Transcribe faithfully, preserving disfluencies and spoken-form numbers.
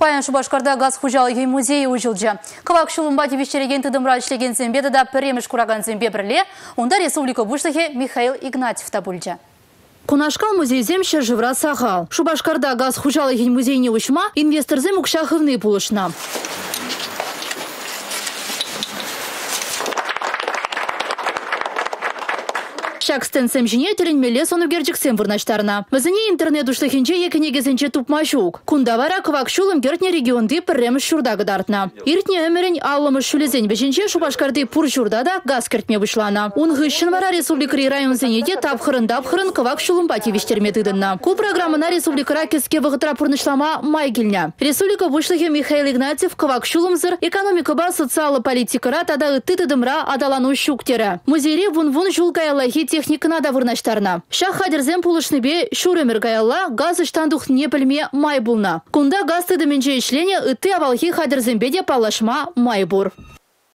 Паян Шубашкарда газ хужалығы музейі өжілді. Кывак шулымба тевештереген тыдымра ішлеген зембеді да піреміш кураган зембе бірле, онда республика бұшлығы Михаил Игнатьев табылды. Кунашкал музей земші живра сағал. Шубашкарда газ хужалығы музейіне ұшма инвестор зем ұқшақывны пулышна. Шакстен семжіне тілінмелі соны герджіксен вырнаштарына. Візіне интернет ұшлығынче екіне кезінче тупма жук. Кундавара кывак шулым гертне регионды пірреміш шурдагы дартына. Иртне өмірін алымыш шулезен бешінче Шубашкарды пур журда да газ кертме бұшлана. Он ғышын вара республикари район зенеде тапхырын-дапхырын кывак шулым пативиштерме тыдынна. Ку программына республикара кеске вғытра пұрнышлама май келня. Республика бұшлығы Михаил Игнатьев кывак шулымзыр экономикаба социалы политикара тада ыты тыдымра адалану шуктері. Музейре вун-вун жулкаялахи техникана да вырнаштарна. Шах хадерзен пулышны бе шуремер гаялла газ ыштандух не пілме май булна. Кунда газ тыдыменче ішлене ыты авалхи хадерзен беде палашма май бур.